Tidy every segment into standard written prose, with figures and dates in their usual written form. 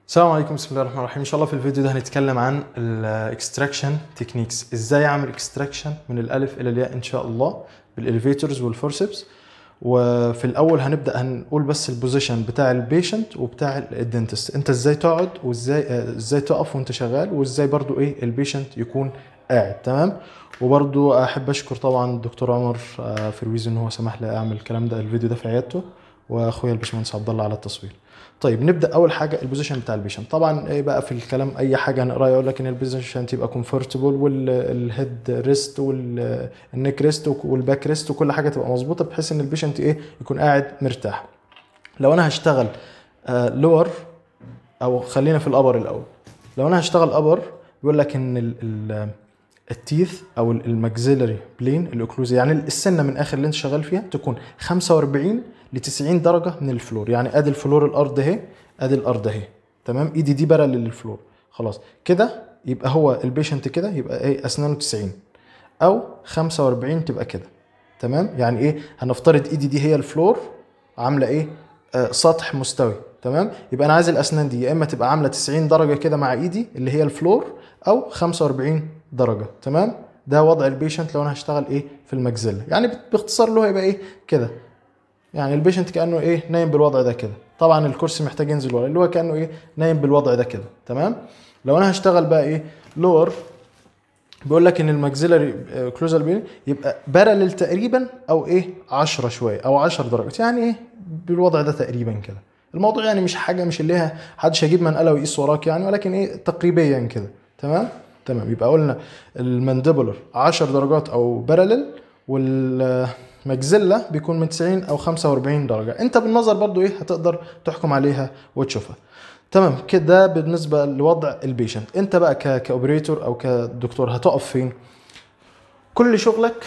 السلام عليكم، بسم الله الرحمن الرحيم. ان شاء الله في الفيديو ده هنتكلم عن الاكستراكشن تكنيكس، ازاي اعمل اكستراكشن من الالف الى الياء ان شاء الله بالاليفيتورز والفورسبس. وفي الاول هنقول بس البوزيشن بتاع البيشنت وبتاع الدنتست، انت ازاي تقعد وازاي تقف وانت شغال، وازاي برضو ايه البيشنت يكون قاعد. تمام. وبرضو احب اشكر طبعا الدكتور عمر فرويز ان هو سمح لي اعمل الكلام ده، الفيديو ده في عيادته، واخويا الباشمهندس عبد الله على التصوير. طيب نبدا. اول حاجه البوزيشن بتاع البيشنت. طبعا ايه بقى في الكلام، اي حاجه هنقراها يقول لك ان البوزيشن تبقى كومفورتبل، والهيد ريست والنيك ريست والباك ريست وكل حاجه تبقى مظبوطه بحيث ان البيشنت ايه يكون قاعد مرتاح. لو انا هشتغل لور، او خلينا في الابر الاول. لو انا هشتغل ابر بيقول لك ان التيث او الماكسيلري بلين الاوكلوزي، يعني السنه من اخر اللي انت شغال فيها تكون 45 ل 90 درجه من الفلور. يعني ادي الفلور الارض اهي، ادي الارض اهي، تمام. ايدي دي بارل للفلور، خلاص كده. يبقى هو البيشنت كده يبقى ايه، اسنانه 90 او 45 تبقى كده، تمام. يعني ايه، هنفترض ايدي دي هي الفلور عامله ايه، سطح مستوي، تمام. يبقى انا عايز الاسنان دي يا اما تبقى عامله 90 درجه كده مع ايدي اللي هي الفلور، او 45 درجه، تمام. ده وضع البيشنت لو انا هشتغل ايه في المجزله. يعني باختصار له هيبقى ايه كده. يعني البيشنت كانه ايه نايم بالوضع ده كده. طبعا الكرسي محتاج ينزل ورا، اللي هو كانه ايه نايم بالوضع ده كده، تمام. لو انا هشتغل بقى ايه لور، بيقول لك ان الماكسيلاري كلوزال بين يبقى بارلل تقريبا، او ايه 10 شويه او 10 درجات، يعني ايه بالوضع ده تقريبا كده. الموضوع يعني مش حاجه، مش اللي هي محدش هيجيب منقله ويقيس وراك يعني، ولكن ايه تقريبيا كده، تمام. تمام. يبقى قلنا المانديبولر 10 درجات او بارلل، والماكسيلا بيكون من 90 او 45 درجه. انت بالنظر برضو ايه هتقدر تحكم عليها وتشوفها، تمام كده. بالنسبه لوضع البيشنت، انت بقى كاوبريتور او كدكتور هتقف فين؟ كل شغلك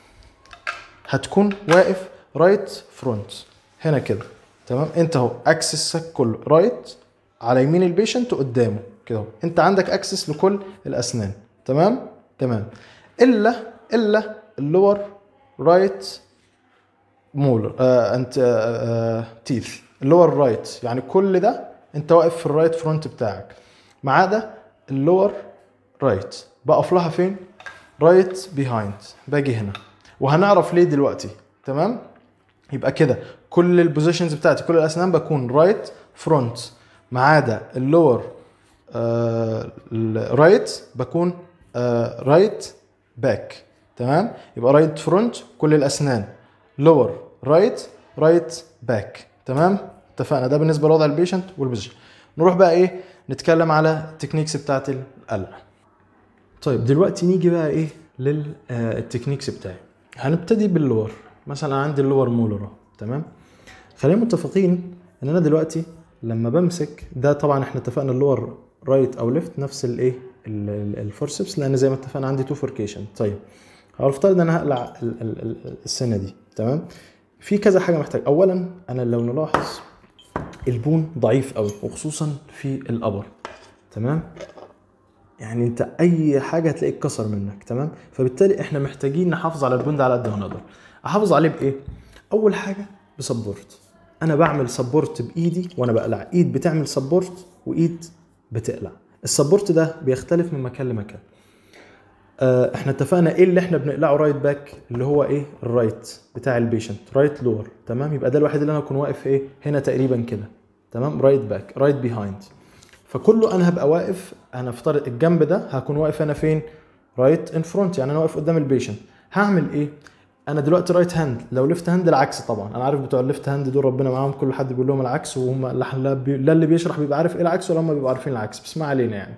هتكون واقف رايت فرونت هنا كده، تمام. انت اهو اكسسك كله رايت على يمين البيشنت وقدامه كده اهو. انت عندك اكسس لكل الاسنان، تمام تمام. الا اللور رايت مولر انت تيث اللور رايت، يعني كل ده انت واقف في الرايت فرونت بتاعك، ما عدا اللور رايت. بقف لها فين؟ رايت بيهايند، باجي هنا، وهنعرف ليه دلوقتي، تمام. يبقى كده كل البوزيشنز بتاعتي، كل الاسنان بكون رايت فرونت، ما عدا اللور رايت بكون رايت باك، تمام. يبقى رايت فرونت كل الاسنان، لور رايت باك، تمام. اتفقنا. ده بالنسبه لوضع البيشنت والبوزيشن. نروح بقى ايه نتكلم على التكنيكس بتاعت القلع. طيب دلوقتي نيجي بقى ايه للتكنيكس بتاعي. هنبتدي باللور. مثلا عندي اللور مولر، تمام. خلينا متفقين ان انا دلوقتي لما بمسك ده، طبعا احنا اتفقنا اللور رايت او ليفت نفس الايه الفورسبس، لان زي ما اتفقنا عندي تو فوركيشن. طيب هنفترض ان انا هقلع السنه دي، تمام. في كذا حاجه محتاج. اولا انا لو نلاحظ البون ضعيف قوي، وخصوصا في الابر، تمام. يعني انت اي حاجه هتلاقيه اتكسر منك، تمام. فبالتالي احنا محتاجين نحافظ على البون ده على قد ما نقدر. احافظ عليه بايه؟ اول حاجه بسبورت. انا بعمل سبورت بايدي وانا بقلع. ايد بتعمل سبورت وايد بتقلع. السبورت ده بيختلف من مكان لمكان. احنا اتفقنا ايه اللي احنا بنقلعه رايت باك، اللي هو ايه الرايت بتاع البيشنت، رايت لور، تمام. يبقى ده الوحيد اللي انا هكون واقف ايه هنا تقريبا كده، تمام. رايت باك، رايت بيهايند. فكله انا هبقى واقف، انا افترض الجنب ده هكون واقف انا فين؟ رايت ان فرونت، يعني انا واقف قدام البيشنت. هعمل ايه؟ انا دلوقتي رايت هاند. لو ليفت هاند العكس طبعا. انا عارف بتوع الليفت هاند دول ربنا معاهم، كل حد بيقول لهم العكس، وهم لا اللي بيشرح بيبقى عارف ايه العكس، ولا هم بيبقوا عارفين العكس، بس ما علينا. يعني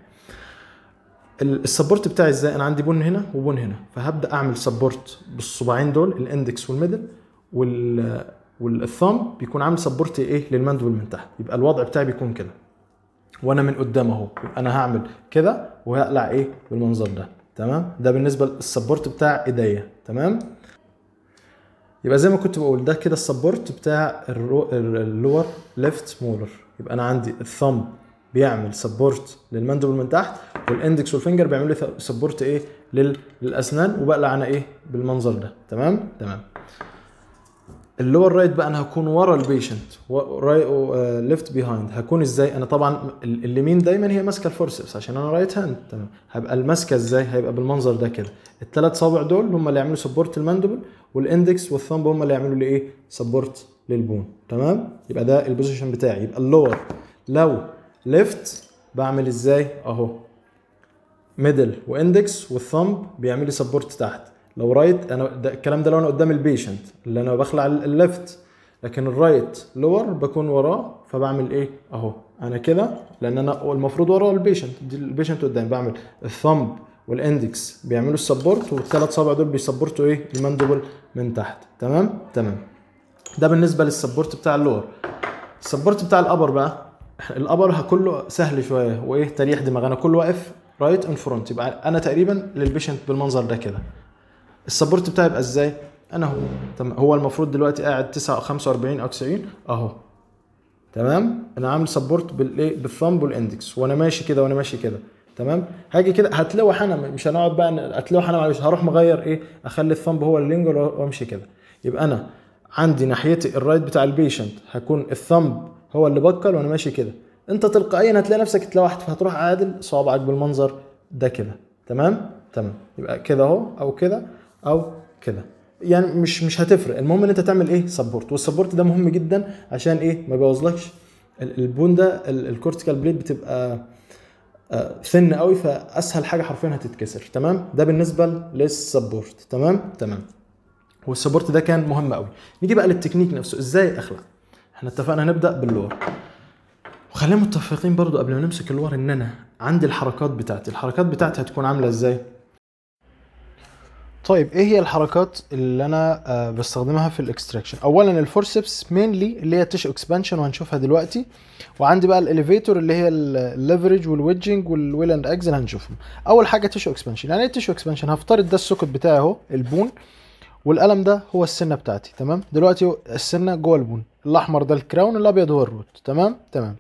السبورت بتاعي ازاي؟ انا عندي بون هنا وبون هنا، فهبدا اعمل سبورت بالصباعين دول، الاندكس والميدل والثumb، بيكون عامل سبورت ايه للمندبل من تحت. يبقى الوضع بتاعي بيكون كده وانا من قدام اهو. يبقى انا هعمل كده وهقلع ايه بالمنظر ده، تمام. ده بالنسبه للسبورت بتاع ايديا، تمام. يبقى زي ما كنت بقول ده كده السبورت بتاع اللور ليفت مولر. يبقى انا عندي الثumb بيعمل سبورت للمندبل من تحت، والاندكس والفينجر بيعملوا لي سبورت ايه للاسنان، وبقلع انا ايه بالمنظر ده، تمام تمام. اللور رايت بقى انا هكون ورا البيشنت، ليفت بيهايند. هكون ازاي؟ انا طبعا اليمين دايما هي ماسكه الفورسبس عشان انا رايت هاند، تمام. هبقى الماسكه ازاي؟ هيبقى بالمنظر ده كده. الثلاث صابع دول هم اللي يعملوا سبورت الماندبل، والاندكس والثامب هم اللي يعملوا لي ايه؟ سبورت للبون، تمام. يبقى ده البوزيشن بتاعي. يبقى اللور لو ليفت بعمل ازاي؟ اهو ميدل واندكس والثامب بيعمل لي سبورت تحت. لو رايت انا الكلام ده لو انا قدام البيشنت اللي انا بخلع الليفت، لكن الرايت لور بكون وراه فبعمل ايه؟ اهو انا كده، لان انا المفروض ورا البيشنت، دي البيشنت قدام، بعمل الثامب والاندكس بيعملوا السبورت، والثلاث صابع دول بيسبورتوا ايه؟ الماندبل من تحت، تمام تمام. ده بالنسبه للسبورت بتاع اللور. السبورت بتاع الابر بقى، الابر كله سهل شويه، وايه؟ تريح دماغ. انا كله واقف رايت ان فرونت، يبقى انا تقريبا للبيشنت بالمنظر ده كده. السبورت بتاعي يبقى ازاي؟ انا هو تمام، هو المفروض دلوقتي قاعد 9 45 او 90 اهو، تمام. انا عامل سبورت بالايه؟ بالثامب والاندكس، وانا ماشي كده وانا ماشي كده، تمام. هاجي كده هتلوح انا، مش هنقعد بقى اتلوح انا، معلش هروح مغير ايه؟ اخلي الثامب هو اللينجر وامشي كده. يبقى انا عندي ناحيتي الرايت بتاع البيشنت هكون الثامب هو اللي بكل وانا ماشي كده. انت تلقائيا هتلاقي نفسك اتلوحت، فهتروح عادل صوابعك بالمنظر ده كده، تمام تمام. يبقى كده اهو، او كده او كده، يعني مش هتفرق. المهم ان انت تعمل ايه؟ سبورت. والسبورت ده مهم جدا عشان ايه؟ ما يبوظلكش البون ده. الكورتيكال بليد بتبقى ثن قوي، فاسهل حاجه حرفيا هتتكسر، تمام. ده بالنسبه للسبورت، تمام تمام. والسبورت ده كان مهم قوي. نيجي بقى للتكنيك نفسه، ازاي اخلع. احنا اتفقنا هنبدا باللور، وخلينا متفقين برضو قبل ما نمسك اللور ان انا عندي الحركات بتاعتي هتكون عامله ازاي. طيب ايه هي الحركات اللي انا بستخدمها في الاكستراكشن؟ اولا الفورسبس مينلي اللي هي تيشو اكسبانشن وهنشوفها دلوقتي، وعندي بقى الاليفيتور اللي هي الليفرج والويدجنج والويل اند اكس اللي هنشوفهم. اول حاجه تيشو اكسبانشن. يعني ايه تيشو اكسبانشن؟ هفترض ده السوكت بتاعي اهو البون، والقلم ده هو السنه بتاعتي، تمام. دلوقتي السنه جوه البون، الاحمر ده الكراون، الابيض هو الروت، تمام تمام.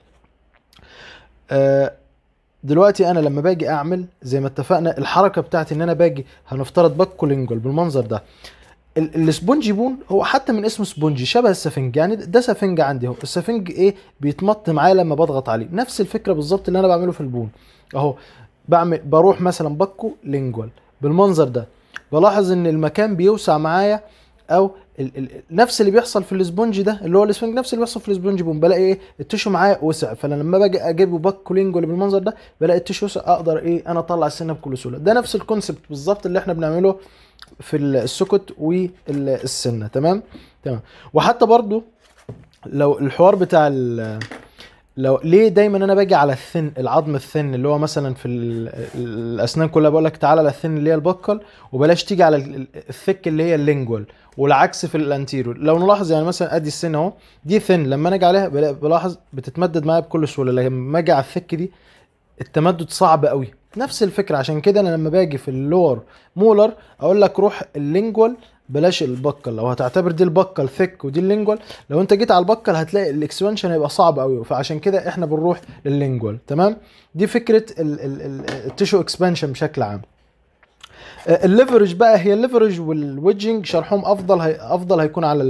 دلوقتي انا لما باجي اعمل زي ما اتفقنا الحركه بتاعتي ان انا باجي هنفترض باكولينجول بالمنظر ده. السبونجي بون هو حتى من اسمه سبونجي شبه السفنج، يعني ده سفنج عندي اهو. السفنج ايه؟ بيتمط معايا لما بضغط عليه. نفس الفكره بالظبط اللي انا بعمله في البون اهو. بروح مثلا باكو لينجوال بالمنظر ده، بلاحظ ان المكان بيوسع معايا، او نفس اللي بيحصل في الاسبونج ده اللي هو الاسفنج، نفس اللي بيحصل في الاسبونج بوم. بلاقي ايه؟ التيشو معايا وسع، فانا لما باجي اجيبه باكولينجول بالمنظر ده بلاقي التيشو وسع، اقدر ايه؟ انا اطلع السنه بكل سهوله. ده نفس الكونسبت بالظبط اللي احنا بنعمله في السكت والسنه، تمام تمام. وحتى برضو لو الحوار بتاع لو ليه دايما انا باجي على الثن، العظم الثن اللي هو مثلا في الاسنان كلها بقول لك تعالى على الثن اللي هي البكل، وبلاش تيجي على الثك اللي هي اللينجوال، والعكس في الانتيريور. لو نلاحظ يعني مثلا ادي السن اهو، دي ثن لما انا اجي عليها بلاحظ بتتمدد معايا بكل سهوله، لما اجي على الثك دي التمدد صعب قوي. نفس الفكره، عشان كده انا لما باجي في اللور مولر اقول لك روح اللينجوال بلاش البكل. لو هتعتبر دي البكل ثيك ودي اللينجوال، لو انت جيت على البكل هتلاقي الاكسبانشن هيبقى صعب قوي، فعشان كده احنا بنروح لللينجوال، تمام. دي فكره التيشو اكسبانشن بشكل عام. الليفرج بقى، هي الليفرج والويدجنج شرحهم افضل هيكون على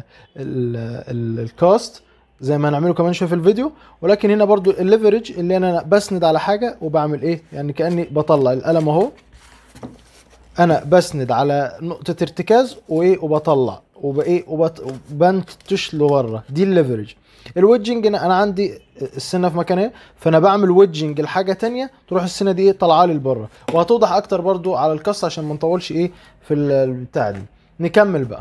الكاست زي ما هنعمله كمان شويه في الفيديو. ولكن هنا برضو الليفرج اللي انا بسند على حاجه وبعمل ايه؟ يعني كاني بطلع القلم اهو، انا بسند على نقطه ارتكاز وايه وبطلع وبايه وبنتش لورا، دي الليفرج. الويدجنج انا عندي السنه في مكانها، فانا بعمل ويدجنج لحاجه تانية تروح السنه دي ايه؟ طالعه لي لبره. وهتوضح اكتر برضو على القص عشان ما نطولش ايه في البتاع دي. نكمل بقى.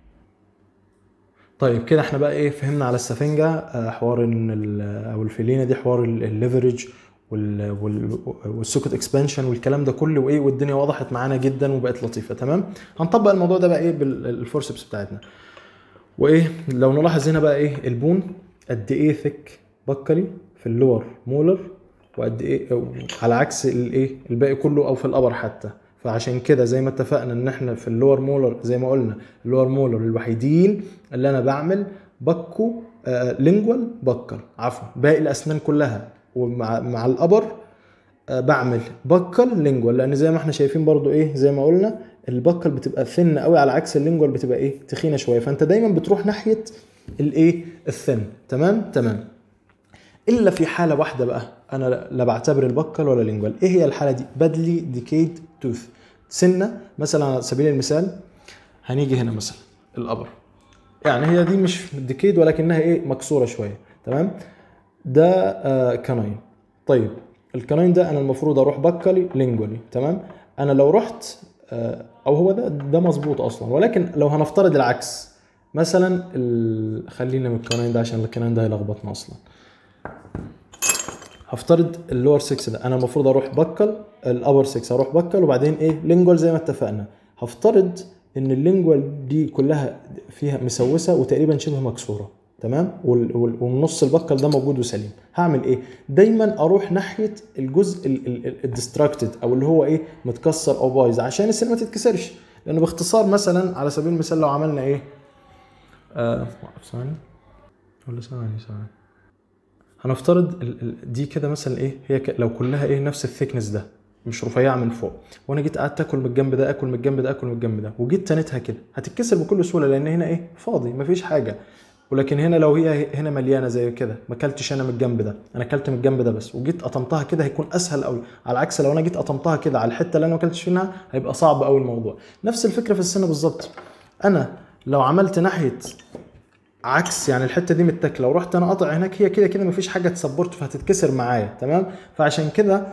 طيب كده احنا بقى ايه؟ فهمنا على السفنجه حوار ان او الفيلينه دي، حوار الليفرج والسوكت اكسبانشن والكلام ده كله، وايه والدنيا وضحت معانا جدا وبقت لطيفه، تمام. هنطبق الموضوع ده بقى ايه بالفورسبس بتاعتنا. وايه لو نلاحظ هنا بقى ايه؟ البون قد ايه ثيك بكري في اللور مولر، وقد ايه على عكس الايه الباقي كله، او في الابر حتى. فعشان كده زي ما اتفقنا ان احنا في اللور مولر زي ما قلنا اللور مولر الوحيدين اللي انا بعمل بكو لينجوال بكر، عفوا باقي الاسنان كلها ومع الابر بعمل بكل لينجوال، لان زي ما احنا شايفين برضو ايه زي ما قلنا البكل بتبقى ثن قوي على عكس اللينجوال بتبقى ايه تخينه شويه، فانت دايما بتروح ناحيه الايه الثن. تمام. الا في حاله واحده بقى انا لا بعتبر البكل ولا لينجوال. ايه هي الحاله دي؟ بدلي ديكيد توث، سنه مثلا على سبيل المثال هنيجي هنا مثلا الابر، يعني هي دي مش ديكيد ولكنها ايه مكسوره شويه. تمام، ده كاناين. طيب الكاناين ده انا المفروض اروح بكلي لينجولي. تمام، انا لو رحت او هو ده مظبوط اصلا، ولكن لو هنفترض العكس مثلا خلينا من الكاناين ده عشان الكاناين ده هيلخبطنا اصلا. هفترض اللور 6 ده انا المفروض اروح بكل، الابر 6 اروح بكل وبعدين ايه لينجوال زي ما اتفقنا. هفترض ان اللينجوال دي كلها فيها مسوسه وتقريبا شبه مكسوره. تمام، والنص البكل ده موجود وسليم. هعمل ايه؟ دايما اروح ناحيه الجزء الديستراكتد او اللي هو ايه متكسر او بايظ عشان السنه ما تتكسرش. لانه باختصار مثلا على سبيل المثال لو عملنا ايه ثواني ولا ثواني هنفترض دي كده مثلا ايه هي لو كلها ايه نفس الثيكنس ده مش رفيعه من فوق، وانا جيت قعدت اكل من الجنب ده اكل من الجنب ده اكل من الجنب ده وجيت تنتها كده هتتكسر بكل سهوله لان هنا ايه فاضي مفيش حاجه. ولكن هنا لو هي هنا مليانه زي كده ما اكلتش انا من الجنب ده، انا اكلت من الجنب ده بس وجيت قطمتها كده هيكون اسهل قوي، على عكس لو انا جيت قطمتها كده على الحته اللي انا ما اكلتش منها هيبقى صعب قوي الموضوع. نفس الفكره في السنه بالظبط. انا لو عملت ناحيه عكس يعني الحته دي متاكله ورحت انا قاطع هناك هي كده كده مفيش حاجه تسبورت فهتتكسر معايا. تمام، فعشان كده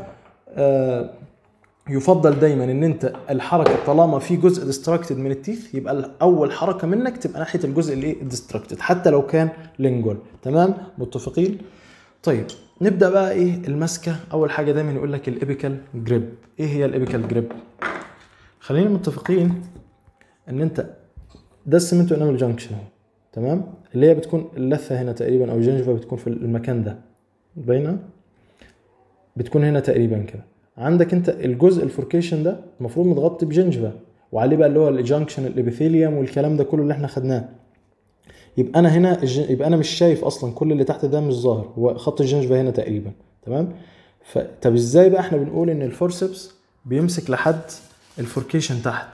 يفضل دايما ان انت الحركه طالما في جزء ديستراكتد من التيث يبقى اول حركه منك تبقى ناحيه الجزء اللي ديستراكتد حتى لو كان لينجول. تمام، متفقين؟ طيب نبدا بقى ايه المسكه. اول حاجه دايما يقول لك الابيكال جريب. ايه هي الابيكال جريب؟ خلينا متفقين ان انت ده السمنتو انامل جانكشن اهو. تمام، اللي هي بتكون اللثه هنا تقريبا او الجنجفه بتكون في المكان ده باينه، بتكون هنا تقريبا كده. عندك انت الجزء الفوركيشن ده المفروض متغطي بجنجفه وعليه بقى اللي هو الجانكشن الابيثيليوم والكلام ده كله اللي احنا خدناه. يبقى انا هنا يبقى انا مش شايف اصلا كل اللي تحت ده مش ظاهر، هو خط الجنجفه هنا تقريبا. تمام، طب ازاي بقى احنا بنقول ان الفورسبس بيمسك لحد الفوركيشن تحت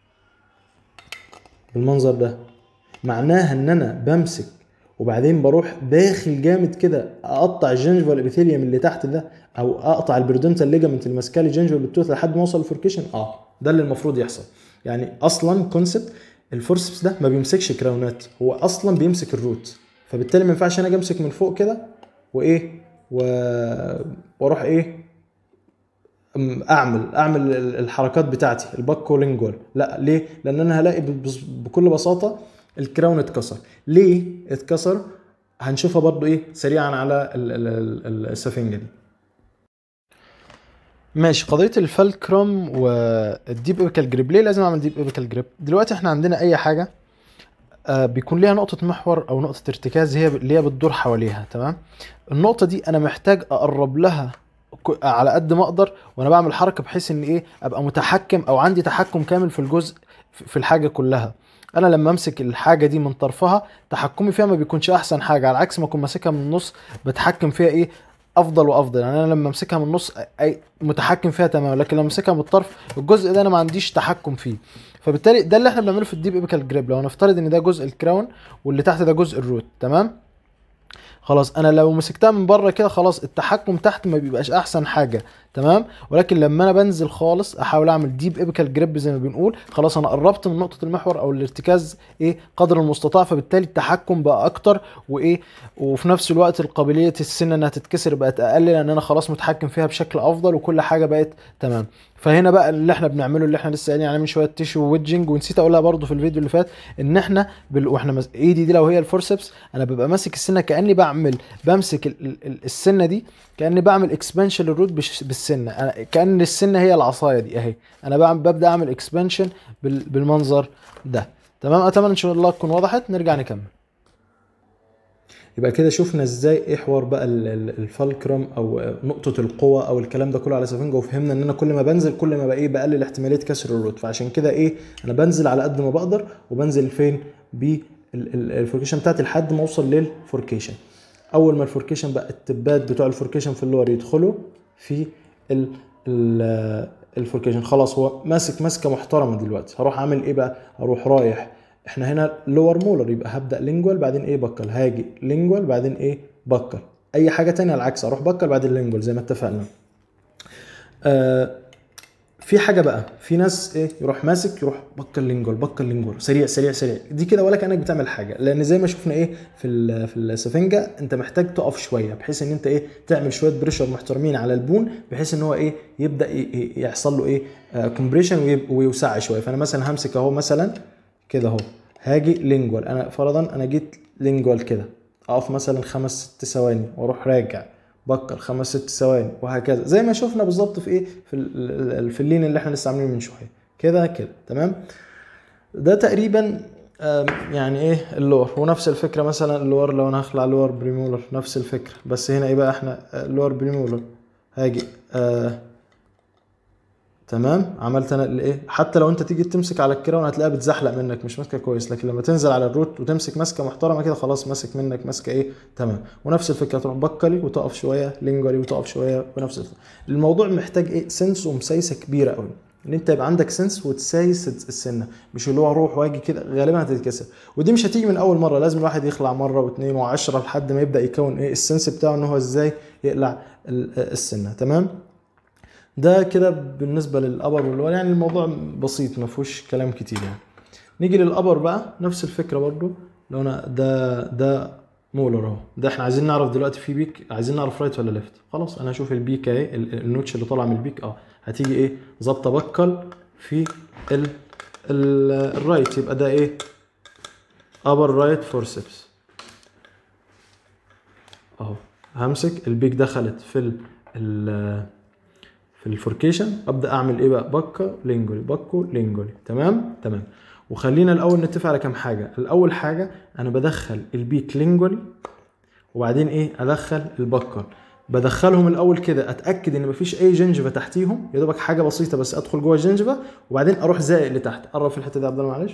بالمنظر ده؟ معناها ان انا بمسك وبعدين بروح داخل جامد كده اقطع الجنجفا الابيثيليوم اللي تحت ده او اقطع البرودنتال ليجامنت اللي ماسكه لي جنجفا بالتوث لحد ما اوصل الفوركيشن. ده اللي المفروض يحصل. يعني اصلا كونسبت الفورسبس ده ما بيمسكش كراونات، هو اصلا بيمسك الروت، فبالتالي ما ينفعش انا اجي امسك من فوق كده وايه واروح ايه اعمل الحركات بتاعتي الباكو لينجوال. لا، ليه؟ لان انا هلاقي بكل بساطه الكراون اتكسر. ليه اتكسر؟ هنشوفها برضو ايه سريعا على السفنجه دي. ماشي، قضيه الفالكروم والديب ايبيكال جريب. ليه لازم اعمل ديب ايبيكال جريب؟ دلوقتي احنا عندنا اي حاجه بيكون ليها نقطه محور او نقطه ارتكاز هي اللي هي بتدور حواليها. تمام، النقطه دي انا محتاج اقرب لها على قد ما اقدر وانا بعمل حركه بحيث ان ايه ابقى متحكم او عندي تحكم كامل في الجزء في الحاجه كلها. انا لما امسك الحاجه دي من طرفها تحكمي فيها ما بيكونش احسن حاجه، على عكس ما اكون ماسكها من النص بتحكم فيها ايه افضل وافضل. يعني انا لما امسكها من النص اي متحكم فيها تمام، لكن لما امسكها من الطرف الجزء ده انا ما عنديش تحكم فيه. فبالتالي ده اللي احنا بنعمله في الديب ايبيكال جريب. لو نفترض ان ده جزء الكراون واللي تحت ده جزء الروت، تمام، خلاص انا لو مسكتها من بره كده خلاص التحكم تحت ما بيبقاش احسن حاجه. تمام، ولكن لما انا بنزل خالص احاول اعمل ديب ايبيكال جريب زي ما بنقول، خلاص انا قربت من نقطه المحور او الارتكاز ايه قدر المستطاع، فبالتالي التحكم بقى اكتر وايه وفي نفس الوقت القابليه السنه انها تتكسر بقت اقل لان انا خلاص متحكم فيها بشكل افضل وكل حاجه بقت تمام. فهنا بقى اللي احنا بنعمله اللي احنا لسه قايلين عليه من شويه تيشو ويدجنج. ونسيت اقولها برضو في الفيديو اللي فات ان احنا واحنا ايدي دي لو هي الفورسبس انا ببقى ماسك السنه كاني بمسك السنه دي كاني بعمل اكسبانشن للروت بالسنه، أنا كان السنه هي العصايه دي اهي، انا ببدا اعمل اكسبانشن بالمنظر ده. تمام، اتمنى ان شاء الله تكون وضحت. نرجع نكمل. يبقى كده شفنا ازاي ايه حوار بقى الفالكرم او نقطه القوه او الكلام ده كله على سفنجه، وفهمنا ان انا كل ما بنزل كل ما بقى ايه بقلل احتماليه كسر الروت. فعشان كده ايه انا بنزل على قد ما بقدر وبنزل فين بالفوركيشن بتاعتي لحد ما اوصل للفوركيشن. اول ما الفوركيشن بقى التبات بتوع الفوركيشن في اللور يدخلوا في الفوركيشن. خلاص هو ماسك ماسكه محترمه دلوقتي. هروح اعمل ايه بقى؟ هروح رايح، احنا هنا لور مولر يبقى هبدا لينجوال بعدين ايه بكل، هاجي لينجوال بعدين ايه بكل. اي حاجه تانية العكس، اروح بكل بعدين لينجوال زي ما اتفقنا. في حاجه بقى، في ناس ايه يروح ماسك يروح بكل لينجوال بكل لينجوال سريع سريع سريع، دي كده ولا كانك بتعمل حاجه، لان زي ما شفنا ايه في السفنجه انت محتاج تقف شويه بحيث ان انت ايه تعمل شويه بريشر محترمين على البون بحيث ان هو ايه يبدا يحصل له ايه كومبريشن ويوسع شويه. فانا مثلا همسك اهو مثلا كده اهو، هاجي لينجوال، انا فرضا انا جيت لينجوال كده، اقف مثلا 5-6 ثواني واروح راجع بكر 5-6 ثواني وهكذا زي ما شفنا بالظبط في ايه في اللين اللي احنا لسه عاملينه من شويه كده كده. تمام، ده تقريبا يعني ايه اللور. ونفس الفكره مثلا اللور لو انا هخلع لور بريمولر نفس الفكره، بس هنا ايه بقى احنا لور بريمولر هاجي تمام. عملت انا الايه، حتى لو انت تيجي تمسك على الكراون هتلاقيها بتزحلق منك مش ماسكه كويس، لكن لما تنزل على الروت وتمسك ماسكه محترمه كده خلاص ماسك منك ماسكه ايه تمام. ونفس الفكره تروح بكلي وتقف شويه، لينجولي وتقف شويه، ونفس الفكرة. الموضوع محتاج ايه سنس ومسايسه كبيره قوي، ان انت يبقى عندك سنس وتسايس السنه، مش اللي هو اروح واجي كده غالبا هتتكسر. ودي مش هتيجي من اول مره، لازم الواحد يخلع مره واثنين وعشرة لحد ما يبدا يكون ايه السنس بتاعه ان هو ازاي يقلع السنه. تمام، ده كده بالنسبه للابر واللور، يعني الموضوع بسيط ما فيهوش كلام كتير يعني. نيجي للابر بقى نفس الفكره برضو. لو انا ده مولر اهو، ده احنا عايزين نعرف دلوقتي في بيك، عايزين نعرف رايت ولا ليفت. خلاص انا هشوف البيك اهي، النوتش اللي طالع من البيك هتيجي ايه ظابطه بكل في الرايت، يبقى ده ايه ابر رايت فورسبس اهو. همسك البيك دخلت في الفوركيشن، ابدا اعمل ايه بقى بكا لينجولي باكو لينجولي. تمام تمام. وخلينا الاول نتفق على كام حاجه. الاول حاجه انا بدخل البيك لينجولي وبعدين ايه ادخل البكر، بدخلهم الاول كده اتاكد ان مفيش اي جنجفه تحتيهم، يا دوبك حاجه بسيطه بس ادخل جوه الجنجفه وبعدين اروح زائق لتحت. قرب في الحته دي يا عبد الله معلش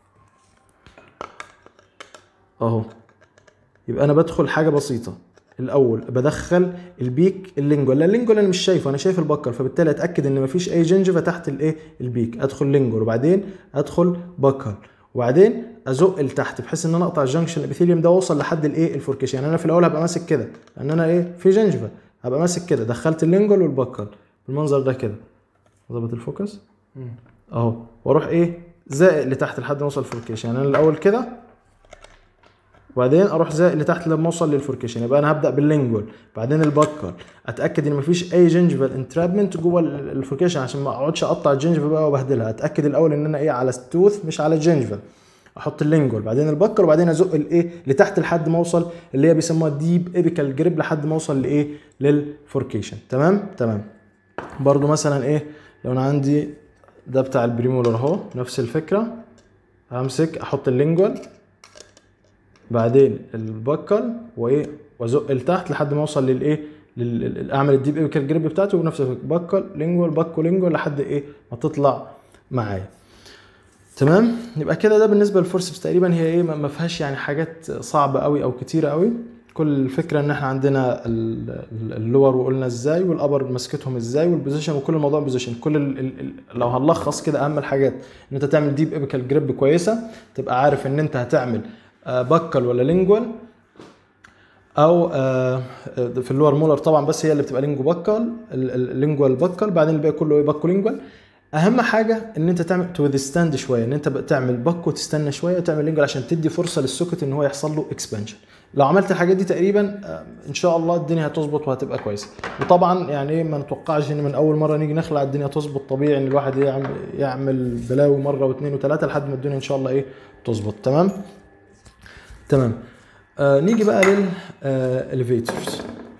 اهو. يبقى انا بدخل حاجه بسيطه الاول، بدخل البيك اللينجول، لا اللينجول انا مش شايفه، انا شايف البكر، فبالتالي اتاكد ان مفيش اي جنجفه تحت الايه البيك، ادخل لينجول وبعدين ادخل بكر وبعدين ازق لتحت بحيث ان انا اقطع الجنكشن الابيثيليوم ده واوصل لحد الايه الفوركيشن. يعني انا في الاول هبقى ماسك كده لان انا ايه في جنجفه، هبقى ماسك كده دخلت اللينجول والبكر بالمنظر ده كده. ظبط الفوكس اهو، واروح ايه زائق لتحت لحد ما اوصل الفوركيشن. يعني انا الاول كده وبعدين اروح زائق لتحت لما اوصل للفوركيشن. يبقى انا هبدا باللينجول بعدين البكر، اتاكد ان مفيش اي جنجفال انترابمنت جوه الفوركيشن عشان ما اقعدش اقطع الجنجفال بقى وابهدلها. اتاكد الاول ان انا ايه على ستوث مش على الجنجفال. احط اللينجول بعدين البكر وبعدين ازق الايه لتحت لحد ما اوصل اللي هي بيسموها ديب ايبيكال جريب لحد ما اوصل لايه للفوركيشن. تمام تمام. برضو مثلا ايه لو انا عندي ده بتاع البريمولر اهو نفس الفكره، همسك احط اللينجول بعدين البكل وايه وازق لتحت لحد ما اوصل للايه اعمل الديب ايبيكال جريب بتاعته بنفس الفكره، بكل لينجول بكو لينجول لحد ايه ما تطلع معايا. تمام. يبقى كده ده بالنسبه للفورسبس تقريبا هي ايه ما فيهاش يعني حاجات صعبه قوي او كتيره قوي. كل الفكره ان احنا عندنا اللور وقلنا ازاي والابر مسكتهم ازاي والبوزيشن وكل الموضوع بوزيشن. كل لو هنلخص كده اهم الحاجات ان انت تعمل ديب ايبيكال جريب كويسه، تبقى عارف ان انت هتعمل بكل ولا لينجوال او في اللور مولر طبعا بس هي اللي بتبقى لينجو بكل اللينجوال بكل بعدين الباقي كله باكو لينجوال. اهم حاجه ان انت تعمل تو ستاند شويه، ان انت تعمل باكو تستنى شويه وتعمل لينجوال عشان تدي فرصه للسوكت ان هو يحصل له اكسبانشن. لو عملت الحاجات دي تقريبا ان شاء الله الدنيا هتظبط وهتبقى كويسه. وطبعا يعني ما نتوقعش ان من اول مره نيجي نخلع الدنيا تظبط، طبيعي ان الواحد يعمل بلاوي مره واثنين وثلاثه لحد ما الدنيا ان شاء الله ايه تظبط. تمام تمام. نيجي بقى للإليفيتورز.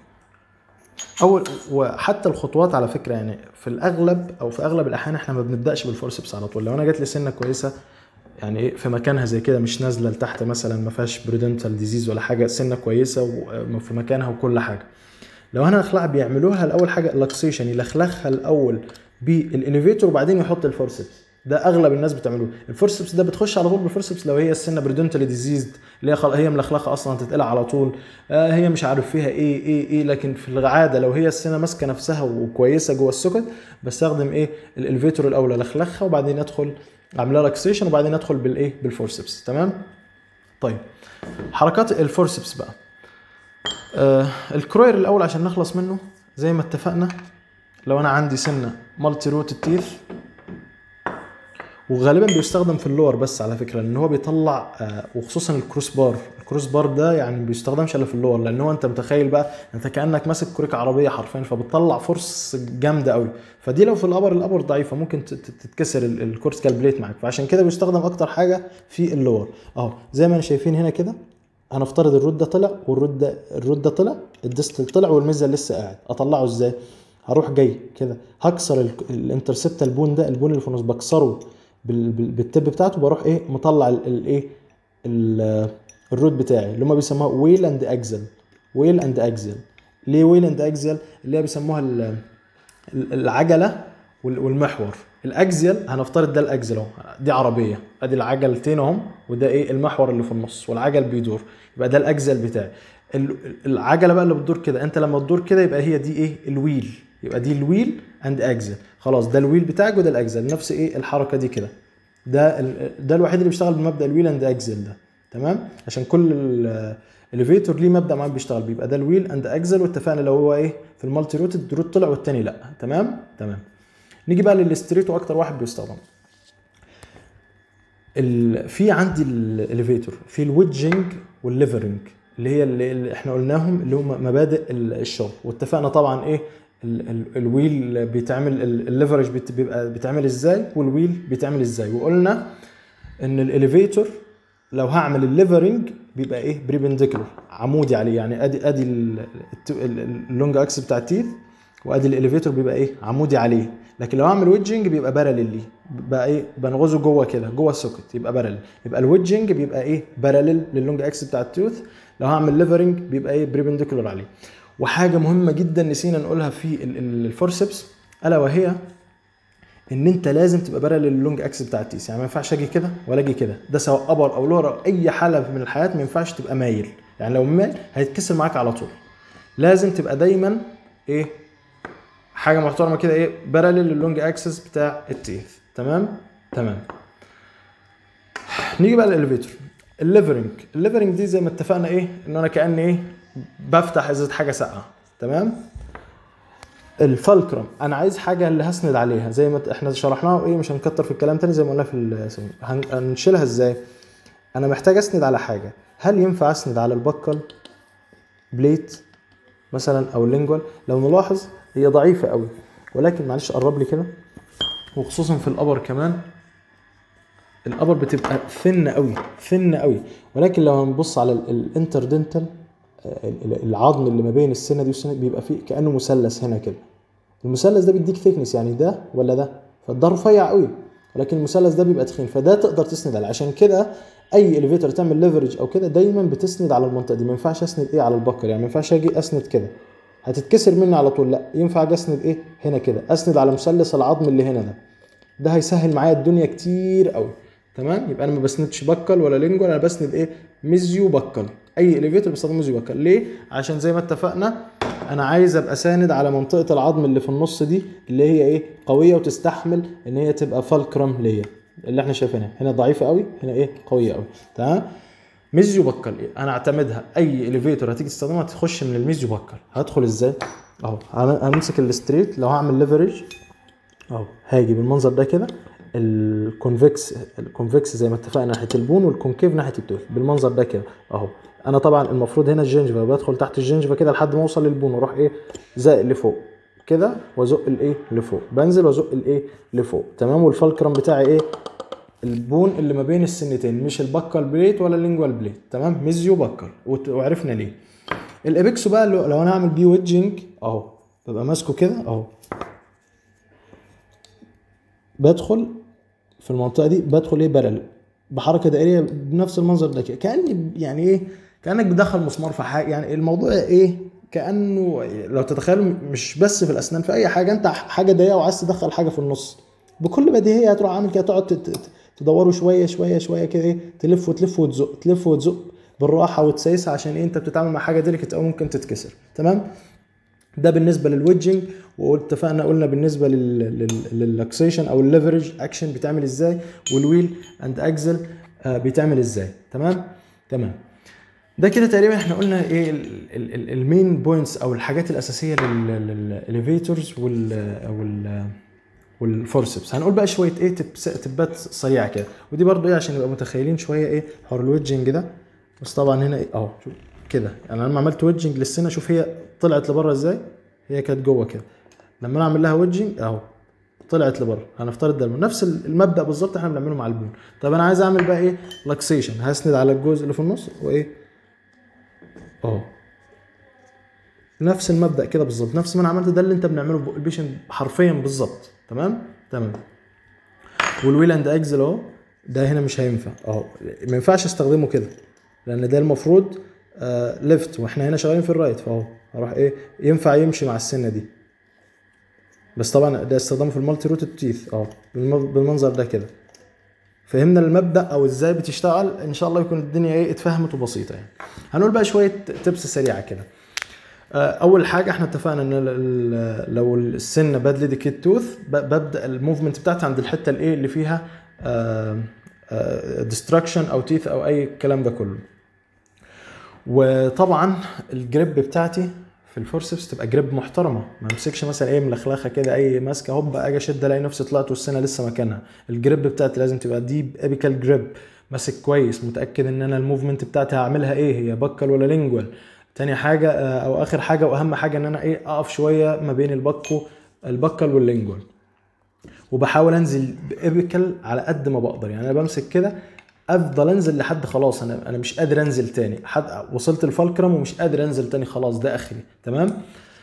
اول وحتى الخطوات على فكره يعني في الاغلب او في اغلب الاحيان احنا ما بنبداش بالفورسبس على طول. لو انا جات لي سنه كويسه يعني ايه في مكانها زي كده مش نازله لتحت مثلا ما فيهاش بريدنتال ديزيز ولا حاجه، سنه كويسه وفي مكانها وكل حاجه، لو انا هخلعها بيعملوها الاول حاجه لاكسيشن، يلخلخها الاول بالاليفيتور وبعدين يحط الفورسبس. ده اغلب الناس بتعمله. الفورسبس ده بتخش على طول بالفورسبس لو هي السنه بريدونتالي ديزيزد، اللي هي ملخلخه اصلا هتتقلع على طول، هي مش عارف فيها ايه. لكن في العاده لو هي السنه ماسكه نفسها وكويسه جوه السوكت، بستخدم ايه الالفيتور الاول لخلخها، وبعدين ادخل اعملها ريلاكسيشن، وبعدين ادخل بالايه بالفورسبس. تمام. طيب حركات الفورسبس بقى، الكروير الاول عشان نخلص منه زي ما اتفقنا. لو انا عندي سنه مالتي روت تيث، وغالبا بيستخدم في اللور بس على فكره، لان هو بيطلع وخصوصا الكروس بار ده يعني ما بيستخدمش الا في اللور، لان هو انت متخيل بقى انت كانك ماسك كوريك عربيه حرفيا، فبتطلع فورس جامده قوي. فدي لو في الابر ضعيفه ممكن تتكسر الكورتيكال بليت معاك، فعشان كده بيستخدم اكتر حاجه في اللور. اهو زي ما احنا شايفين هنا كده، هنفترض الرود ده طلع والرود ده طلع، الديستل طلع والميزل لسه قاعد. اطلعه ازاي؟ هروح جاي كده هكسر الانترسبتال بون ده، البون اللي في النص بكسره بالتب بتاعته، بروح ايه مطلع الايه الرود بتاعي اللي هم بيسموها ويل اند اكزل. ويل اند اكزل ليه ويل اند اكزل؟ اللي هي بيسموها العجله والمحور. الاكزل هنفترض ده الاكزل اهو، دي عربيه، ادي العجلتين اهم، وده ايه المحور اللي في النص، والعجل بيدور، يبقى ده الاكزل بتاعي. العجله بقى اللي بتدور كده، انت لما تدور كده يبقى هي دي ايه الويل، يبقى دي الويل اند اكزل. خلاص ده الويل بتاعك وده الاكزل، نفس ايه الحركه دي كده. ده الوحيد اللي بيشتغل بمبدا الويل اند اكزل ده. تمام. عشان كل الاليفيتور ليه مبدا معين بيشتغل، بيبقى ده الويل اند اكزل. واتفقنا لو هو ايه في المالتي روت الروت طلع والتاني لا. تمام. نيجي بقى للستريت، واكتر واحد بيستخدم في عندي الاليفيتور في الويدجنج والليفرنج، اللي هي اللي احنا قلناهم اللي هم مبادئ الشغل. واتفقنا طبعا ايه الويل بيتعمل، الليفرج بيبقى بيتعمل ازاي، والويل بيتعمل ازاي. وقلنا ان الاليفيتور لو هعمل الليفرنج بيبقى ايه بريبنديكولر، عمودي عليه، يعني ادي اللونج اكس بتاع التيث، وادي الاليفيتور بيبقى ايه عمودي عليه. لكن لو اعمل ويدجنج بيبقى باراليل ليه، بقى ايه بنغزه جوه كده جوه السوكت، يبقى باراليل. يبقى الويدجنج بيبقى ايه باراليل لللونج اكس بتاع التوث. لو هعمل ليفرنج بيبقى ايه بريبنديكولر عليه. وحاجه مهمه جدا نسينا نقولها في الفورسبس، الا وهي ان انت لازم تبقى باراليل لللونج اكس بتاع التيث. يعني ما ينفعش اجي كده ولا اجي كده، ده سواء ابر او لور او اي حاله من الحالات ما ينفعش تبقى مايل. يعني لو مايل هيتكسر معاك على طول. لازم تبقى دايما ايه حاجه محترمه كده، ايه باراليل لللونج اكسس بتاع التيث. تمام. نيجي بقى للاليفيتور. الليفرنج دي زي ما اتفقنا ايه ان انا كاني ايه بفتح ازازه حاجه ساقعه. تمام. الفالكرم انا عايز حاجه اللي هسند عليها زي ما احنا شرحناها، وايه مش هنكتر في الكلام تاني، زي ما قلنا في هنشيلها ازاي. انا محتاج اسند على حاجه، هل ينفع اسند على البكل بليت مثلا او اللينجوال؟ لو نلاحظ هي ضعيفه قوي، ولكن معلش قرب لي كده، وخصوصا في الابر كمان الابر بتبقى ثن قوي. ولكن لو هنبص على الانتردنتال، العظم اللي ما بين السنه دي والسنه بيبقى فيه كانه مثلث هنا كده. المثلث ده بيديك ثيكنس، يعني ده ولا ده، فده رفيع قوي، ولكن المثلث ده بيبقى تخين، فده تقدر تسند عليه. عشان كده اي اليفيتور تعمل ليفرج او كده دايما بتسند على المنطقه دي. ما ينفعش اسند ايه على البكر، يعني ما ينفعش اجي اسند كده هتتكسر مني على طول، لا ينفع اجي اسند ايه هنا كده، اسند على مثلث العظم اللي هنا ده هيسهل معايا الدنيا كتير قوي. تمام. يبقى انا ما بسندش بكل ولا لينجوال، انا بسند ايه ميزيو بكل. اي اليفيتور بيستخدم ميزيو بكل. ليه؟ عشان زي ما اتفقنا انا عايز ابقى ساند على منطقه العظم اللي في النص دي، اللي هي ايه قويه وتستحمل ان هي تبقى فالكرم ليا، اللي احنا شايفينها هنا ضعيفه قوي، هنا ايه قويه قوي. تمام. ميزيو بكل إيه؟ انا اعتمدها اي اليفيتور هتيجي تستخدمها تخش من الميزيو بكل. هدخل ازاي؟ اهو هنمسك الستريت، لو هعمل ليفرج اهو هاجي بالمنظر ده كده، الكونفكس زي ما اتفقنا ناحيه البون، والكونكيف ناحيه التوث بالمنظر ده كده اهو. انا طبعا المفروض هنا الجنجفه، بدخل تحت الجنجفه كده لحد ما اوصل للبون، واروح ايه زائق لفوق كده وازق الايه لفوق، بنزل وازق الايه لفوق. تمام. والفالكرم بتاعي ايه البون اللي ما بين السنتين، مش البكال بليت ولا اللينجوال بليت. تمام. ميزيو بكال. وعرفنا ليه. الابيكسو بقى لو انا هعمل بيه ويدجنج اهو، ببقى ماسكه كده اهو، بدخل في المنطقه دي، بدخل ايه بارل بحركه دائريه بنفس المنظر ده كده، كاني يعني ايه كانك بتدخل مسمار في حاجه. يعني الموضوع ايه كانه لو تتخيلوا مش بس في الاسنان، في اي حاجه انت حاجه ضيقه وعايز تدخل حاجه في النص، بكل بديهيه هتروح عامل كده، تقعد تدوروا شويه شويه شويه كده، ايه تلف وتلف وتزق، تلف وتزق بالراحه وتسيسها، عشان ايه انت بتتعامل مع حاجه ديليكت او ممكن تتكسر. تمام. ده بالنسبه للويدجنج. واتفقنا قلنا بالنسبه لللاكسيشن او الليفرج اكشن بيتعمل ازاي، والويل اند اكزل بيتعمل ازاي. تمام. تمام. ده كده تقريبا احنا قلنا ايه المين بوينتس او الحاجات الاساسيه للاليفيتورز والفورسبس. هنقول بقى شويه ايه تبات سريعه كده، ودي برضو ايه عشان نبقى متخيلين شويه ايه حوار الويدجنج ده. بس طبعا هنا ايه اهو شوف كده، يعني انا لما عملت ويدجنج للسنه شوف هي طلعت لبره ازاي، هي كانت جوه كده، لما انا اعمل لها ويدجنج اهو طلعت لبره. هنفترض ده نفس المبدا بالظبط احنا بنعمله مع البون. طب انا عايز اعمل بقى ايه لاكسيشن، هسند على الجزء اللي في النص وايه اهو نفس المبدا كده بالظبط، نفس ما انا عملت ده اللي انت بنعمله في البيشنت حرفيا بالظبط. تمام. تمام. والويل اند اكزل اهو، ده هنا مش هينفع اهو، ما ينفعش استخدمه كده لان ده المفروض ليفت واحنا هنا شغالين في الرايت، فاهو هروح ايه ينفع يمشي مع السنه دي. بس طبعا ده استخدامه في المالتي روت تيث اهو بالمنظر ده كده. فهمنا المبدا او ازاي بتشتغل، ان شاء الله يكون الدنيا ايه اتفهمت وبسيطه يعني. هنقول بقى شويه تبس سريعه كده. اول حاجه احنا اتفقنا ان لو السن بادلي ديكيت توث ببدا الموفمنت بتاعتي عند الحته الايه اللي فيها ديستراكشن او تيث او اي الكلام ده كله. وطبعا الجريب بتاعتي في الفورسبس تبقى جريب محترمه، ما امسكش مثلا ايه ملخلخه كده اي ماسكه هوب اجي اشد الاقي نفسي طلعت والسنه لسه مكانها. الجريب بتاعتي لازم تبقى ديب ابيكال جريب، ماسك كويس، متاكد ان انا الموفمنت بتاعتي هعملها ايه، هي بكل ولا لينجوال. تاني حاجه او اخر حاجه واهم حاجه ان انا ايه اقف شويه ما بين البكل واللينجوال، وبحاول انزل بابيكال على قد ما بقدر. يعني انا بمسك كده افضل انزل لحد خلاص انا مش قادر انزل تاني، وصلت الفالكرم ومش قادر انزل تاني خلاص ده اخري. تمام.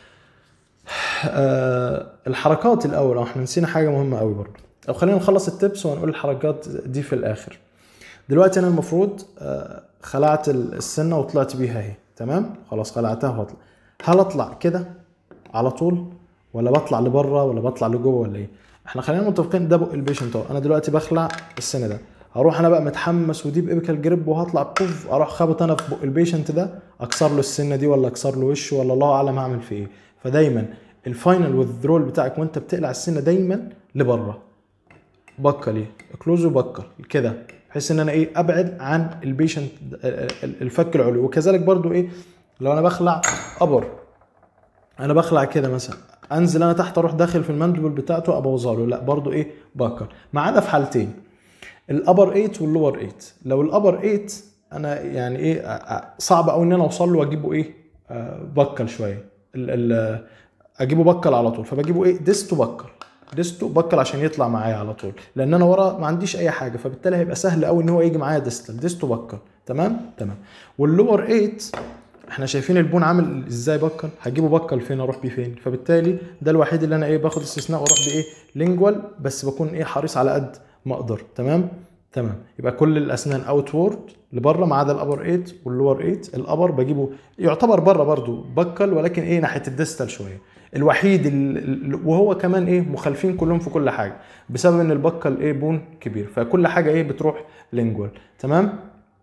الحركات الاول احنا نسينا حاجه مهمه قوي برضو، او خلينا نخلص التبس وهنقول الحركات دي في الاخر. دلوقتي انا المفروض خلعت السنه وطلعت بيها اهي. تمام. خلاص خلعتها وهطلع. هل اطلع كده على طول ولا بطلع لبره ولا بطلع لجوه ولا ايه؟ احنا خلينا متفقين ده بق البيشنت اهو. انا دلوقتي بخلع السن ده، هروح انا بقى متحمس وديب ابيكال جريب وهطلع بوف، اروح خابط انا في بق البيشنت ده اكسر له السنه دي ولا اكسر له وشه ولا الله اعلم هعمل فيه ايه. فدايما الفاينل وذرول بتاعك وانت بتقلع السنه دايما لبره، بكل اكلوز وبكل كده، بحيث ان انا ايه ابعد عن البيشنت الفك العلوي. وكذلك برضو ايه لو انا بخلع ابر، انا بخلع كده مثلا انزل انا تحت اروح داخل في الماندبل بتاعته ابوظها له، لا برضو ايه بكر، ما عدا في حالتين الابر 8 واللور 8. لو الابر 8 انا يعني ايه صعب قوي ان انا اوصل له واجيبه ايه بكل شويه، اجيبه بكل على طول، فبجيبه ايه ديستو بكل عشان يطلع معايا على طول، لان انا ورا ما عنديش اي حاجه، فبالتالي هيبقى سهل قوي ان هو يجي معايا ديستو بكل. تمام. تمام. واللور 8 احنا شايفين البون عامل ازاي بكل، هجيبه بكل فين اروح بيه فين، فبالتالي ده الوحيد اللي انا ايه باخد استثناء واروح بايه لينجوال، بس بكون ايه حريص على قد ما اقدر. تمام. تمام. يبقى كل الاسنان اوت وورد لبره ما عدا الابر 8 واللور 8. الابر بجيبه يعتبر بره برضو بكل، ولكن ايه ناحيه الديستال شويه، الوحيد وهو كمان ايه مخالفين كلهم في كل حاجه بسبب ان البكل ايه بون كبير، فكل حاجه ايه بتروح لينجوال. تمام.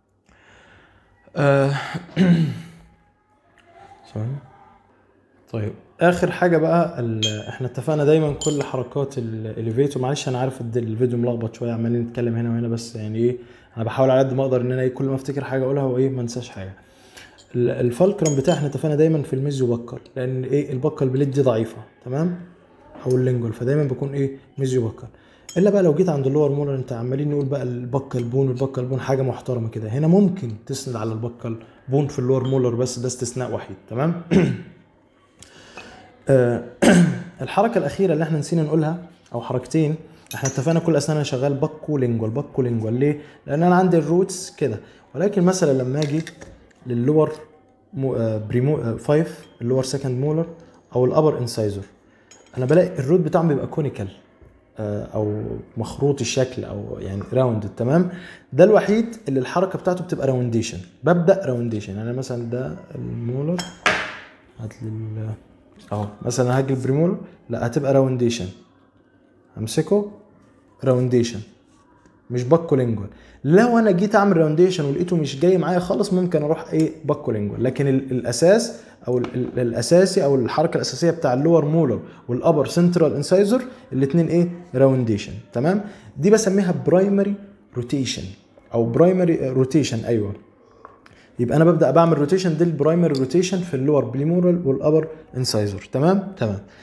طيب اخر حاجه بقى احنا اتفقنا دايما كل حركات الاليفيتور، معلش انا عارف الفيديو ملخبط شويه عمالين نتكلم هنا وهنا، بس يعني ايه انا بحاول على قد ما اقدر ان انا كل ما افتكر حاجه اقولها وايه ما انساش حاجه. الفالكرم بتاعنا احنا اتفقنا دايما في الميزيو بكل، لان ايه البكل بليد دي ضعيفه. تمام. او اللينجول، فدايما بكون ايه ميزيو بكل. الا بقى لو جيت عند اللور مولر انت عمالين نقول بقى البكل بون والبكل بون حاجه محترمه كده، هنا ممكن تسند على البكل بون في اللور مولر، بس ده استثناء وحيد. تمام. الحركه الاخيره اللي احنا نسينا نقولها او حركتين، احنا اتفقنا كل اسنان شغال بكو لينجوال ليه؟ لان انا عندي الروتس كده، ولكن مثلا لما اجي للور بريمو 5 اللور سكند مولر او الابر انسايزر، انا بلاقي الروت بتاعهم بيبقى كونيكال او مخروط الشكل او يعني راوند. تمام. ده الوحيد اللي الحركه بتاعته بتبقى راونديشن، ببدا راونديشن. يعني مثلا ده المولر هات لي اهو مثلا هاجي البريمولر، لا هتبقى راونديشن، همسكه راونديشن مش باكولينجوال. لو انا جيت اعمل راونديشن ولقيته مش جاي معايا خالص ممكن اروح ايه باكولينجوال، لكن الاساس او الاساسي او الحركه الاساسيه بتاع اللور مولر والابر سنترال انسايزر الاثنين ايه راونديشن. تمام. دي بسميها برايمري روتيشن او برايمري روتيشن. ايوه، يبقى انا ببدا بعمل روتيشن دي البرايمري روتيشن في اللور بريمورال والابر انسايزر. تمام.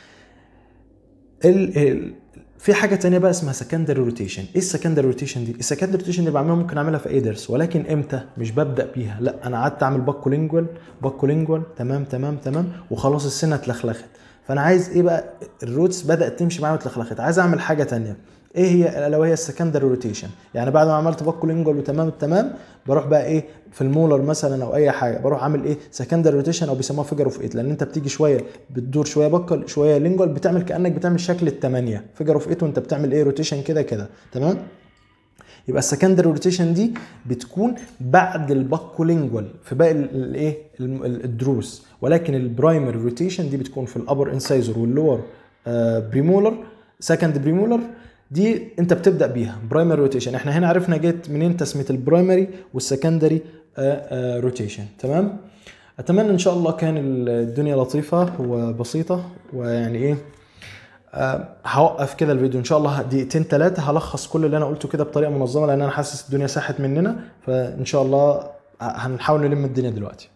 في حاجه تانية بقى اسمها سكندري روتيشن. ايه السكندري روتيشن دي؟ السكندري روتيشن اللي بعملها ممكن اعملها في اي درس، ولكن امتى؟ مش ببدا بيها، لا انا قعدت اعمل باكولينجوال تمام وخلاص السنه اتلخلخت، فانا عايز ايه بقى؟ الروتس بدات تمشي معايا واتلخلخت، عايز اعمل حاجه تانية. ايه هي؟ لو هي السكندري روتيشن، يعني بعد ما عملت باكولينجوال وتمام بروح بقى ايه في المولر مثلا او اي حاجه، بروح اعمل ايه سكندري روتيشن او بيسموها فيجر اوف 8، لان انت بتيجي شويه بتدور شويه بكل شويه لينجوال، بتعمل كانك بتعمل شكل الثمانيه فيجر اوف 8 وانت بتعمل ايه روتيشن كده. تمام. يبقى السكندري روتيشن دي بتكون بعد الباكولينجوال في باقي الايه الدروس، ولكن البرايمري روتيشن دي بتكون في الابر انسايزر واللور بريمولر سكند بريمولر. دي انت بتبدا بيها برايمري روتيشن. احنا هنا عرفنا جت منين تسميه البرايمري والسكندري روتيشن. تمام. اتمنى ان شاء الله كان الدنيا لطيفه وبسيطه، ويعني ايه هوقف كده الفيديو ان شاء الله دقيقتين 3 هلخص كل اللي انا قلته كده بطريقه منظمه، لان انا حاسس الدنيا ساحت مننا، فان شاء الله هنحاول نلم الدنيا دلوقتي.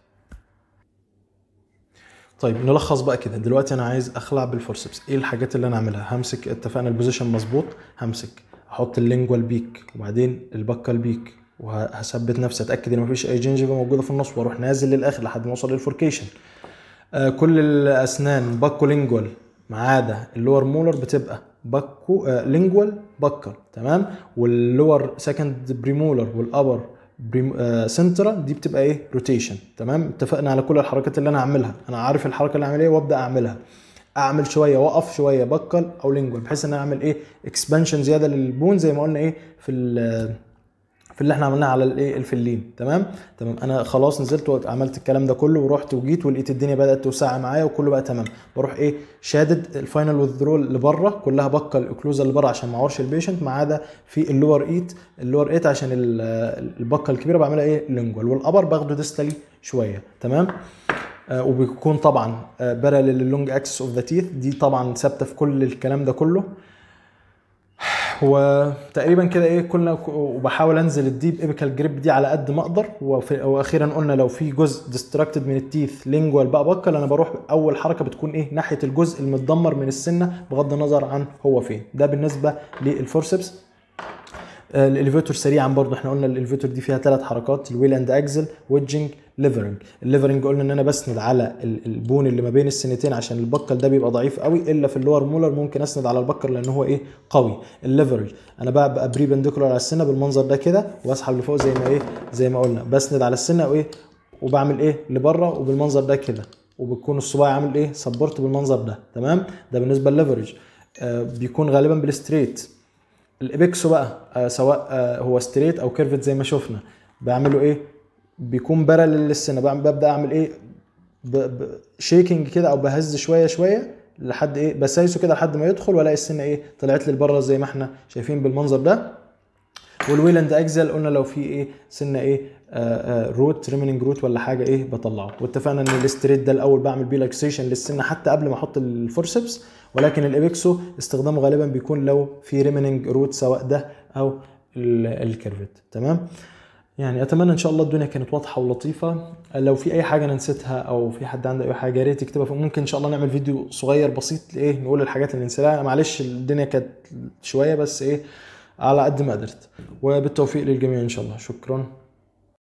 طيب نلخص بقى كده. دلوقتي انا عايز اخلع بالفورسبس، ايه الحاجات اللي انا اعملها؟ همسك، اتفقنا البوزيشن مظبوط، همسك احط اللينجوال بيك وبعدين البكال بيك، وهثبت نفسي اتاكد ان مفيش اي جنجفه موجوده في النص، واروح نازل للاخر لحد ما اوصل للفوركيشن. كل الاسنان باكو لينجوال ما عدا اللور مولر بتبقى باكو لينجوال بكال. تمام. واللور سكند بريمولر والابر سنترا دي بتبقى ايه روتيشن. تمام. اتفقنا على كل الحركات اللي انا هعملها، انا عارف الحركه اللي هعملها ايه وابدا اعملها، اعمل شويه واقف شويه بكل او لينجوال، بحيث ان انا اعمل ايه اكسبانشن زياده للبون زي ما قلنا ايه في اللي احنا عملناه على الايه الفلين. تمام. انا خلاص نزلت وعملت الكلام ده كله ورحت وجيت ولقيت الدنيا بدات توسع معايا وكله بقى تمام، بروح ايه شادد الفاينل وذرول لبره كلها، بكل الاوكلوزا اللي بره عشان ما اعورش البيشنت، ما عدا في اللور ايت عشان البكه الكبيره بعملها ايه لينجوال، والابر باخده ديستالي شويه. تمام. وبيكون طبعا باراليل لللونج اكسس اوف ذا تيث، دي طبعا ثابته في كل الكلام ده كله. وتقريبا كده ايه كلنا، وبحاول انزل الديب ايبيكال جريب دي على قد ما اقدر. واخيرا قلنا لو في جزء ديستراكتد من التيث لينجوال بقى بكل، انا بروح اول حركه بتكون ايه ناحيه الجزء المتدمر من السنه بغض النظر عن هو فين. ده بالنسبه للفورسبس. الاليفيتور سريعا برضو احنا قلنا الاليفيتور دي فيها 3 حركات، الويل اند اكزل، ويدجنج، ليفرنج. الليفرنج قلنا ان انا بسند على البون اللي ما بين السنتين عشان البكل ده بيبقى ضعيف قوي، الا في اللور مولر ممكن اسند على البكر لان هو ايه قوي. الليفرج انا بقى بريبنديكولار على السنه بالمنظر ده كده، واسحب لفوق زي ما قلنا، بسند على السنه وايه وبعمل ايه لبره وبالمنظر ده كده، وبتكون الصباع عامل ايه سبورت بالمنظر ده. تمام. ده بالنسبه للليفرج. بيكون غالبا بالستريت. الابيكسو بقى سواء هو ستريت او كيرفت زي ما شفنا، بعمله ايه بيكون باراليل للسنه، ببدا اعمل ايه شيكنج كده او بهز شويه لحد ايه بسايسه كده لحد ما يدخل والاقي السنه ايه طلعت لي لبره زي ما احنا شايفين بالمنظر ده. والويل اند اكزل قلنا لو في ايه سنه ايه روت ريميننج روت ولا حاجه ايه بطلعه. واتفقنا ان الستريت ده الاول بعمل بيه لاكسيشن للسنه حتى قبل ما احط الفورسبس، ولكن الابيكسو استخدامه غالبا بيكون لو في ريميننج روت سواء ده او الكيرفت. تمام. يعني اتمنى ان شاء الله الدنيا كانت واضحه ولطيفه. لو في اي حاجه انا نسيتها او في حد عنده اي حاجه يا ريت يكتبها، ممكن ان شاء الله نعمل فيديو صغير بسيط ايه نقول الحاجات اللي نسيناها. معلش الدنيا كانت شويه بس ايه على قد ما قدرت. وبالتوفيق للجميع ان شاء الله. شكرا.